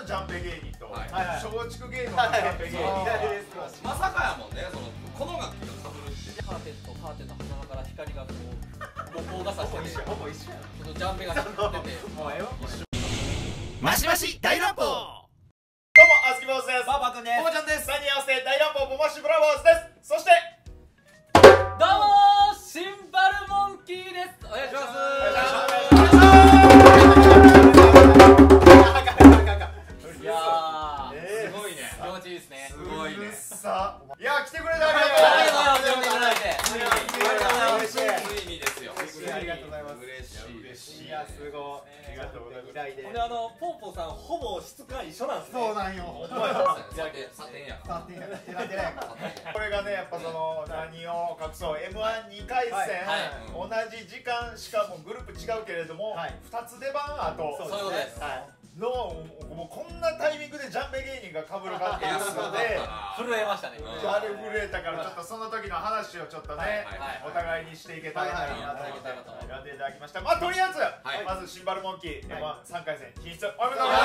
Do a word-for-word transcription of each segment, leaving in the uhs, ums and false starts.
のジャンベ芸人とはい松竹芸能のジャンベ芸人。 まさかやもんね、そのこの楽器が被るって。 カーテンとカーテンの狭間から光がこう模倣がさしてて、 ほぼ一緒やん。 ちょっとジャンベが出てて、 もうええわ。 マシマシ大乱暴。 どうもあずき坊主です。 バーバーくんです。 ボマちゃんです。さんにん合わせて大乱暴ボマッシュブラボーズです。そしてどうもー、シンバルモンキーです。お願いします。いやー、すごいね。気持ちいいですね。 すごいね。 さあ、いや来てくれてありがとうございます。 ありがとうございます。呼んでいただいて。 ついにですよ。 ありがとうございます。 嬉しい。 嬉しい。いやすごい。ありがとうございます。 ほんであのポーポーさんほぼ質感一緒なんですね。 そうなんよ。 さて、さてんやから。 さててらてらやから。 これがねやっぱその何を隠そう エムワンに 回戦、 はい同じ時間しかもグループ違うけれども、 はいふたつ出番あとそういうことです。 のもうこんなタイミングでジャンベ芸人が被るかっていうので震えましたね。 あれ震えたからちょっとその時の話をちょっとね、 はいお互いにしていけたらなと思ってはいはい選んでいただきました。まあとりあえず、 はいまずシンバルモンキー エムワンさん 回戦進出おめでとうご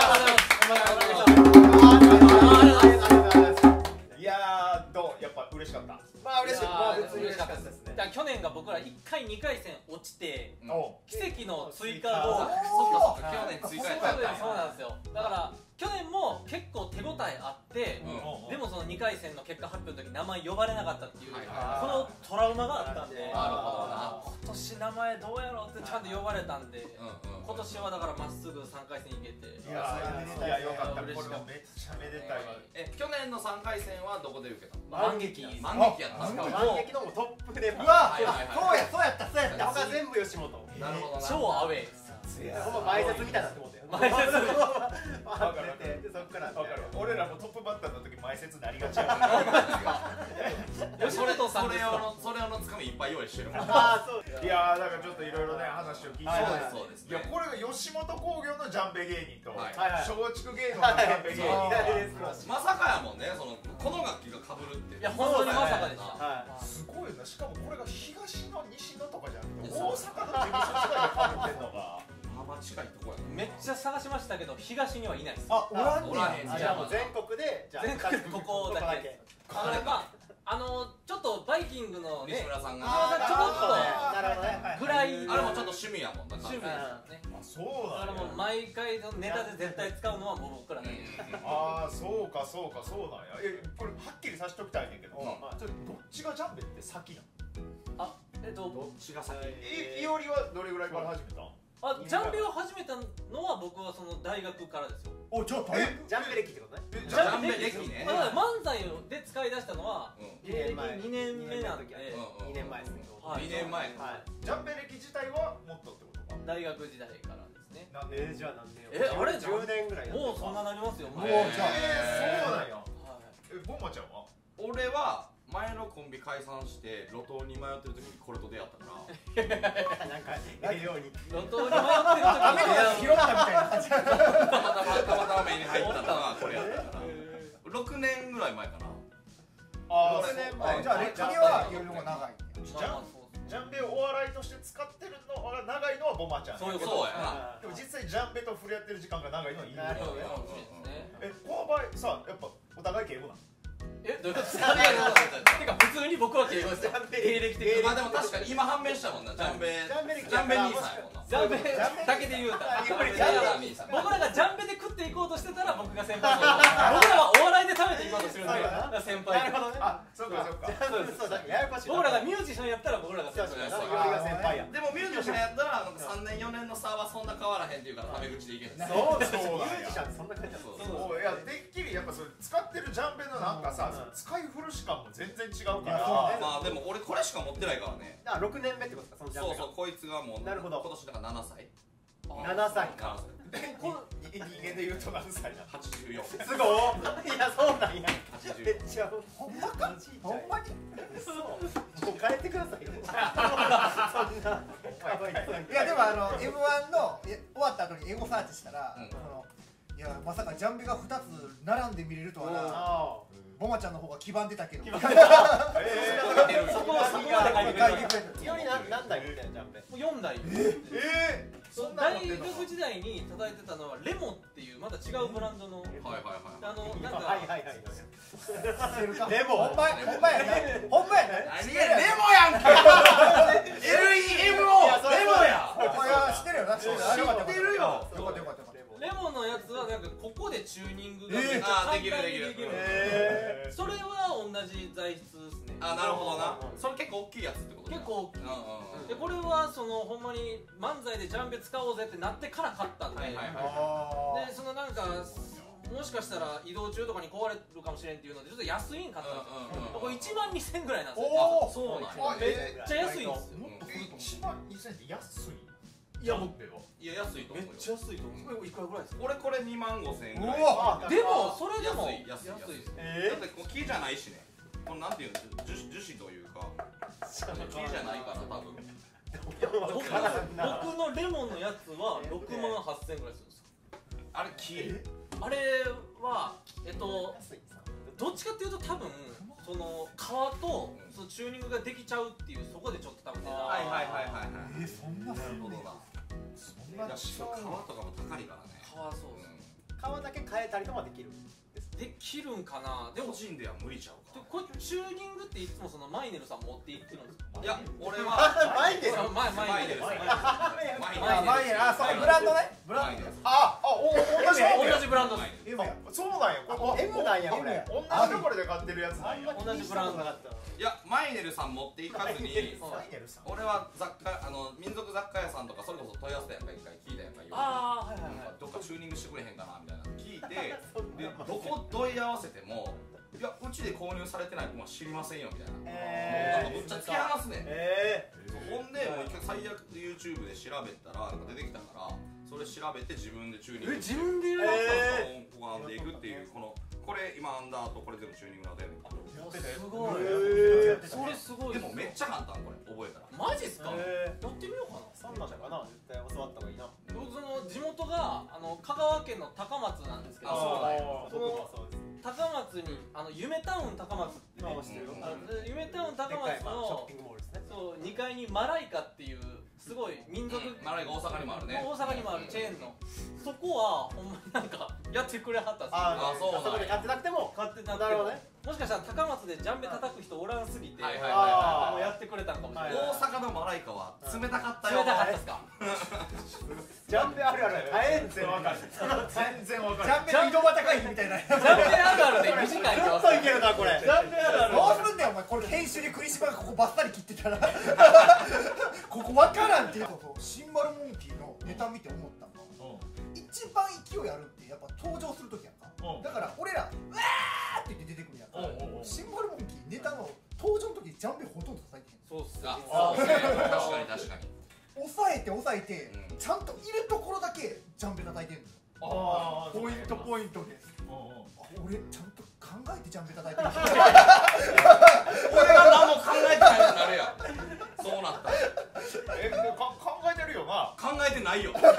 ざいます。いやーどうやっぱ嬉しかった。 まあ嬉しい。まあいやー普通に嬉しかったですね。 だから去年が僕らいっかいにかい戦落ちてお奇跡の追加をそっかそっか、去年追加やったんだ。 そうなんですよ。だから去年も結構手応えあってうんでもそのにかい戦の結果発表の時名前呼ばれなかったっていうはいこのトラウマがあったんで、 なるほどな。 今年名前どうやろうってちゃんと呼ばれたんで、 うんうん。 今年はだからまっすぐさんかい戦いけて、 いやーいやよかった。これもめっちゃめでたいわ。 え、去年のさんかい戦はどこで受けたの？ 満劇満劇やったんですか？ 反撃のもトップで。うはわ、 いはいはいそうやそうやったそうやった。他全部吉本。 なるほどな。 超アウェイです。 ほんま前説みたいなって思ったよ。 前説あっててでそっからわかる。俺らもトップバッターの時前説なりがちやから。 吉本さんそれですか。 用のそれ用のつかみいっぱい用意してるもん。 ああそう。 いやーだからちょっといろいろね話を聞いて、 そうですそうです。 いやこれが吉本興業のジャンベ芸人とはい松竹芸能のジャンベ芸人。 まさかやもんね、そのこの楽器が被るって。 いや本当にまさかでした。 はすごいな。しかもこれが東の西のとかじゃなくて大阪の事務所違いで被ってんのが。 まあ近いとこや。 めっちゃ探しましたけど東にはいないです。 あ、おらんねおらへんん。じゃあもう全国でじゃあ全国ここだけ。あれまああのちょっとバイキングのね西村さんが。 あちょっとなるほどね。 ぐらいあれもちょっと趣味やもんな。 趣味ですね。 あそうだからもう毎回のネタで絶対使うのはもう僕らだけです。 ああそうかそうかそうなんや。えこれはっきりさせておきたいねんけど、 うんちょっとどっちがジャンベって先なの？ あえっとどっちが先？ いいおりはどれぐらいから始めたん？ あジャンベを始めたのは僕はその大学からですよ。 おちょっとえ、ジャンベ歴ってことね。 ジャンベ歴ね。 だから漫才で使い出したのはうん芸歴にねんめなんでうんにねんまえですね。 はいにねんまえ。 はい。 ジャンベ歴自体はもっとってことか。 大学時代からですね。 なんえー、じゃあ何年？ えあれじゅうねんぐらい。 もうそんななりますよ。もうえーじゃあえー、そうなんや。 はえボンマちゃんは？ 俺は前のコンビ解散して路頭に迷ってる時にこれと出会ったからなんかええように。 い。路頭に迷ってる時雨の中に拾ったみたいな感じ。 たまたまたまたま目に入ったのがこれやったからろくねんぐらい前かな。 あろくねんま前じゃあ歴史はよりも長い。 ジャンジャンベをお笑いとして使ってるのが長いのはボマちゃん。 そういうことそうやな。 でも実際ジャンベと触れ合ってる時間が長いのはいいのなるほどそうかもしれないですね。 えこの場合さやっぱお互い敬語なの？ えどういうことですか？てか普通に僕は敬語ですよ。芸歴的に。 まあでも確かに今判明したもんな。ジャンベジャンベ歴ジャンベ兄さんやもんな。 ジャンベだけで言うたらゆっくりジャンベ兄さん。 僕らがジャンベで食っていこうとしてたら僕が先輩です。僕らはお笑いで食べていこうとしてるんで先輩。 なるほどね。 あそうかそうか。 そうだ。ややこしい。 僕らがミュージシャンやったら僕らが先輩です。 よりが先輩や。 でもミュージシャンやったらさんねんよねんの差はそんな変わらへんっていうからタメ口でいけるんですよ。 そうです。 そうなんやミュージシャンってそんな感じだった。 そうそういやてっきりやっぱそれ使ってるジャンベのなんかさうん使い古し感も全然違うかいやら。 まあでも俺これしか持ってないからね。 あ、ろくねんめってことですか、そのジャンベが。 そうそうこいつがもうなるほど今年だからななさい。 ななさいか。 えこの人間で言うと何歳なの？ はちじゅうよん。 すごい。いや、そうなんや。 はちじゅうよん。 めっちゃほんまか。ほんまに。そう。もう変えてくださいよ。そんな。 いやでもあの エムワン のえ終わった後にエゴサーチしたら、 うんそのいやまさかジャンベがふたつ並んで見れるとはな、 あボマちゃんの方が黄ばんでたけど。 えそこはそこまで書いてくれた。 あ。よりな何台みたいなジャンベ。 よんだい。 ええそんなの大学時代に叩いてたのはレモっていうまた違うブランドのはいはいはいあのなんかはいはいはいレモほんまほんまやねほんまやね何がレモやんけ エルイーエムオー レモやお前は知ってるよな知知ってるよよかったよかったよかったレモンのやつはなんかここでチューニングがえーめっちゃ簡単にあーできるできるえそれは同じ材質ですね。 あ、なるほどな。それ結構大きいやつってこと結構大きいうんうんうんでこれはそのほんまに漫才でジャンベ使おうぜってなってから買ったんで、 はいはいあでそのなんかもしかしたら移動中とかに壊れるかもしれんっていうのでちょっと安いん買ったんですよ。 うんうんうんこれいちまんにせんぐらいなんですよ。 おーそうなんですよあめっちゃ安いんですよ。 もっといちまんにせんって安いいやもういや安いと思うよめっちゃ安いと思う。いくらぐらいですか。 俺これにまんごせん円ぐらい。 うわでもそれでも安い安い安いです。 えだってこう木じゃないしね。これなんていうの樹樹脂というか木じゃないから多分。 僕の僕のレモンのやつはろくまんはっせんぐらいするんですよ。 あれ木。 あれはえっとどっちかっていうと多分その皮とそのチューニングができちゃうっていうそこでちょっと多分値段はいはいはいはいはい。 えそんななるほどな。 そんないや皮とかも高いからね。 皮そうです皮だけ変えたりとかできるできるんかな。でも個人では無理ちゃうか。 これチューニングっていつもそのマイネルさん持っていってるんですか。 いや俺はマイネルそうマイマイネルマイネルあマイネルあそうブランドねブランドあ、あ、お、同じ同もんやじブランドです。 M やそうなんやこれ M なんやこれ同じところで買ってるやつなんや同じブランドだったいやマイネルさん持っていかずにマイネルさん俺は雑貨あの民族雑貨屋さんとかそれこそ問い合わせたやんか一回聞いたやんか言うああはいはいはい。 どっかチューニングしてくれへんかなみたいなの聞いてでどこ問い合わせてもいやうちで購入されてない子は知りませんよみたいな、 えなんかむっちゃ突き放すねん、 えほんでもう一回最悪 YouTube で調べたらなんか出てきたからそれ調べて自分でチューニングえ自分でやられたんですか。 こう編んでいくっていうこのこれ今編んだ後これ全部チューニングなんですごい。 えそれすごいでもめっちゃ簡単これ覚えたらマジっすか。やえってみようかな。 そんなんだかな絶対教わった方がいいな僕その地元があの香川県の高松なんですけど、 あそうなんや僕もそうです高松にあの夢タウン高松ってねあ知ってるよあの夢タウン高でっかい松まあショッのピングモールですねそうにかいにマライカっていうすごい民族、 マライが大阪にもあるね大阪にもあるチェーンのそこはほんまになんかやってくれはったんですよ。 あそうなんやそこで買ってなくても買ってなくてもなるほどねもしかしたら高松でジャンベ叩く人おらんすぎて、 はいはいあもうやってくれたんかもしれない。 はい大阪のマライカは冷たかったよ冷たかったですか。 ジャンベあるある大変全然わかる全然わかジるャンベの移動が高いみたいなジャンベあるあるで短いずってっといけるなこれジャンベあるあるどうすんねんお前これ編集で栗島がここバッサリ切ってたらここ分からんっていうことシンバルモンキーのネタ見て思ったのが一番勢いあるってやっぱ登場する時やんかだから俺らうわーって言って出てくるやんかシンバルモンキーネタの登場の時ジャンベほとんど叩いてへんそうっすああそうね確かに確かに抑えて抑えて、 うんちゃんといるところだけジャンベ叩いてんのよあポイントポイントであ俺ちゃんと考えてジャンベ叩いてる俺が何も考えてないってなるやんそうなったらえか考えてるよな考えてないよ考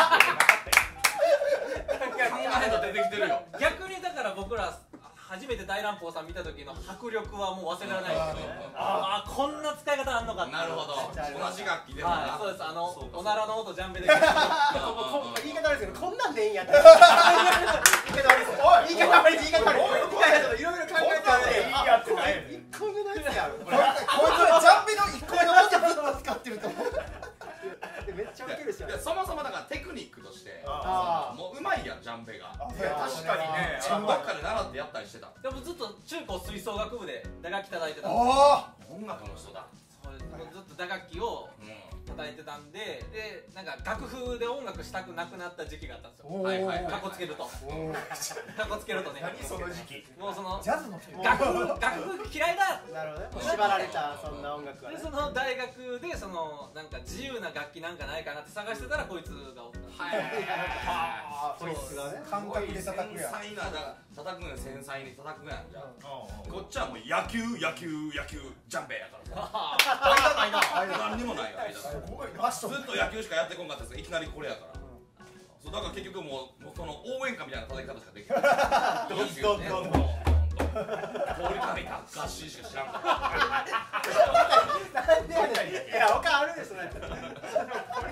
えたら出てきてるよ逆にだから僕ら初めて大乱暴さん見た時の迫力はもう忘れられないですけど、ああこんな使い方あんのかって。 なるほど同じ楽器でもなはい、そうです。あのそうかおならの音ジャンベで聞く。 こ言い方悪いですけどこんなんでいいんやった言い方悪いですおい言い方悪い言い方悪いおいいやいやいろいろ考えてあるいいやってない一個目のやつやここいつらジャンベのいっこめの文字ずっと使ってると思うれめっちゃウケるしでそもそもだからテクニックとしてあもううまいやんジャンベがいや確かにねどっかで習ってやったりしてたでもずっと中高吹奏楽部で打楽器叩いてたんであ音楽の人だす。そうずっと打楽器をうん叩いてたんで、でなんか楽譜で音楽したくなくなった時期があったんですよ。 おはいはいはいかっこつけると。かっこつけるとね。 何その時期もうそのジャズの人楽譜楽譜嫌いだ。 なるほどね縛られたそんな音楽はねでその大学でそのなんか自由な楽器なんかないかなって探してたらこいつがおったんですよ。 はいこいつがね感覚で叩くやん繊細なだから叩くの繊細に叩くやんじゃんこっちはもう野球野球野球ジャンベやからさ間ないな何にもないよ間すごいファッションずっと野球しかやってこんかったやつがいきなりこれやからそうだから結局もうもうその応援歌みたいな叩き方しかできないどんどんどんどん通りかみた合心しか知らんからなんでやねんいや他あるでしょね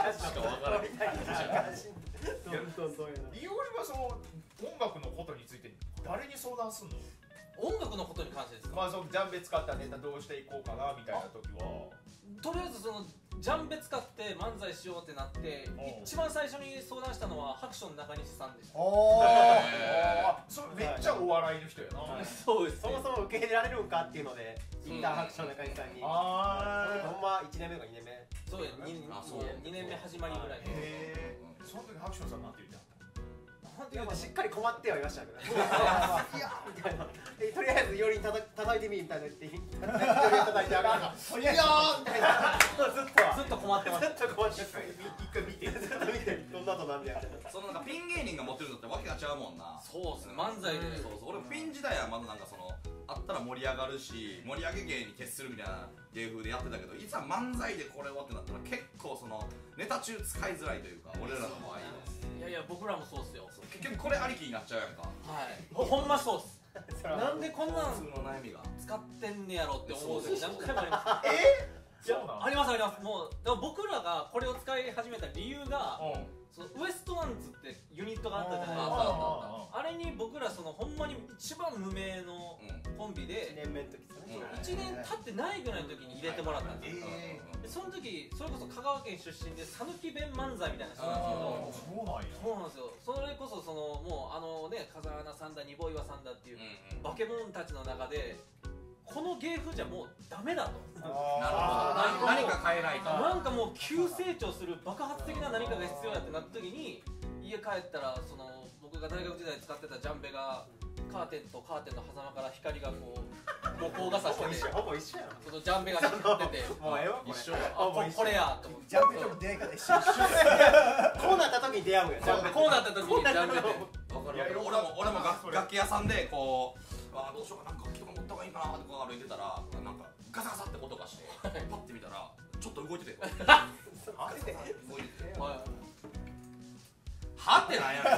かわからない。 どんどんどんやな。 いおりはその音楽のことについて誰に相談すんの？ 音楽のことに関してですか？ まあそのジャンベ使ったネタどうしていこうかなみたいな時は、 とりあえずそのジャンベ使って漫才しようってなって一番最初に相談したのはハクション中西さんでした。 おーあ、それめっちゃお笑いの人やな。 そうですね。 そもそも受け入れられるんかっていうのでインターハクション中西さんにあほんまいちねんめとかにねんめそうやにあそうにねんめ始まりぐらいで。 へえ。その時ハクションさんなんて言ってはった？ なんていうかいやまあしっかり困ってはいましたけど、いやみたいな、えとりあえずよりたた叩いてみみたいな言ってより叩いてあかんかとりあえずみたいなずっとはずっと困ってまずす。 っと困って一回見て。 ずっと見てどんなとなんでやってそのなんかピン芸人が持ってるのってわけが違うもんな。 そうですね。漫才でそうそう、俺もピン時代はまだなんかそのあったら盛り上がるし盛り上げ芸に徹するみたいな芸風でやってたけど、いざ漫才でこれをってなったら結構そのネタ中使いづらいというか、俺らの場合いやいや僕らもそうっすよ。 結局これありきになっちゃうやんか。 はいほほんまそうっす。 そらなんでこんなん普通の悩みが使ってんねやろって思う時何回もあります。 そうなん？ ありますあります。もうでも僕らがこれを使い始めた理由がうん。 そのウエストワンズってユニットがあったじゃないですあか。 ああれに僕らそのほんまに一番無名のコンビいちでねんめの時ですねうんいちねん経ってないぐらいの時に入れてもらったんですよ。 えでその時それこそ香川県出身で讃岐弁漫才みたいな人なんですけど。 そうなんや。 そうなんですよ。それこそそのもうあのね風穴さんだニボイワさんだっていうバケモンたちの中でこの芸風じゃもうダメだと。 なるほど。何か変えないと。 なんかもう急成長する爆発的な何かが必要やってなった時に家帰ったらその僕が大学時代使ってたジャンベがカーテンとカーテンの狭間から光がこう模倣がさしててほぼ一緒やんそのジャンベが光っててもうええわこれ一緒や。 あここれやと思ってジャンプとの出会い方一緒こうなった時に出会うんやジャンベこうなった時にジャンベでわかるわかる。俺も俺も楽楽器屋さんでこう、あーどうしようかなんか楽器とか持った方がいいかなってこう歩いてたらなんかガサガサって音がしてパッて見たらちょっと動いてて。あ動いてて。 はいはってなんやねん。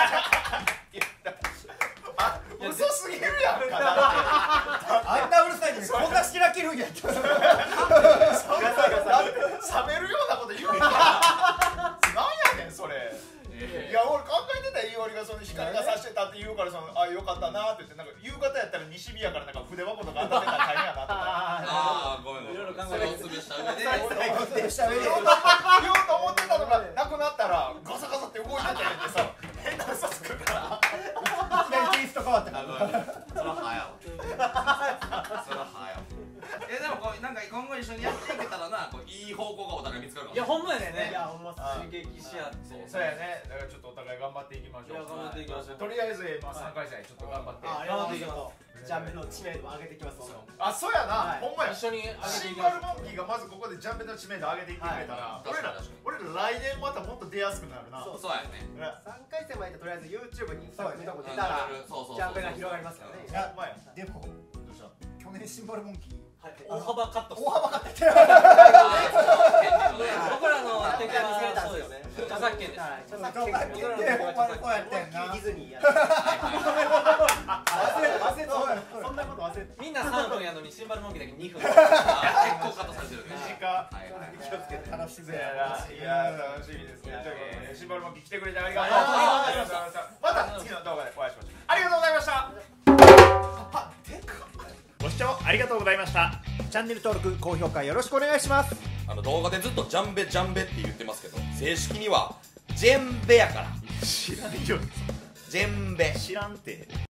あ、嘘すぎるやんか。 あんなうるさいのにこんなしらけるんやった冷めるようなこと言うな。なんやねんそれ。いや俺考えてたよ、いおりがその光が差してたって言うからそのあよかったなって言ってなんか夕方やったら西日やからなんか筆箱とか当たってたら大変やなとか。 ああごめんごめん。 いろいろ考それえを潰した上で。 でした上で言おうと思ってたのがなくなったらガサガサって動いてたんでさ変な嘘つくから。 いきなりテイスト変わったかあごらめんそらはやわ。そらはやわ。えでもこうなんか今後一緒にやっていけたらな、こういい方向がお互い見つかるかも。 いやほんまやねいやほんま刺激し合ってそうやね。だからちょっとお互い頑張っていきましょう。 いや頑張っていきましょうとりあえずまあさんかい戦ちょっと頑張って。 あありがとうございますジャンベの知名度を上げていきますあ、そうやな。 はいほんまや。 一緒に上げてシンいきましょバルモンキーがまずここでジャンベの知名度上げていってくれたら、 はい俺ら確かに俺ら来年またもっと出やすくなるな。 そうそうやね。 さんかい戦までとりあえず YouTube にそうやね見たこと出たらそうそうそうそうジャンベが広がりますからねいやほんまや。 でもどうした？ 去年シンバルモンキーはい大幅カット大幅かって僕らの手が敵は見つけたんそうでですよねす著作権ですはい著作著作権権でほんまにこうやってんなディズニーやる忘れた忘れたそんなこと忘れたみんなさんぷんやのにシンバルモンキーだけにふん結構カットされてるね。 短はいはい。 気をつけて楽しみそうやな。いや楽しみですね。というわけでシンバルモンキー来てくれてありがとう。 あありがとうございました。また次の動画でお会いしましょう。ありがとうございました。あ、でかっ。ご視聴ありがとうございました。 チャンネル登録高評価よろしくお願いします。 あの動画でずっとジャンベジャンベって言ってますけど、正式にはジェンベやから。 知らんよ。 ジェンベ。 知らんて。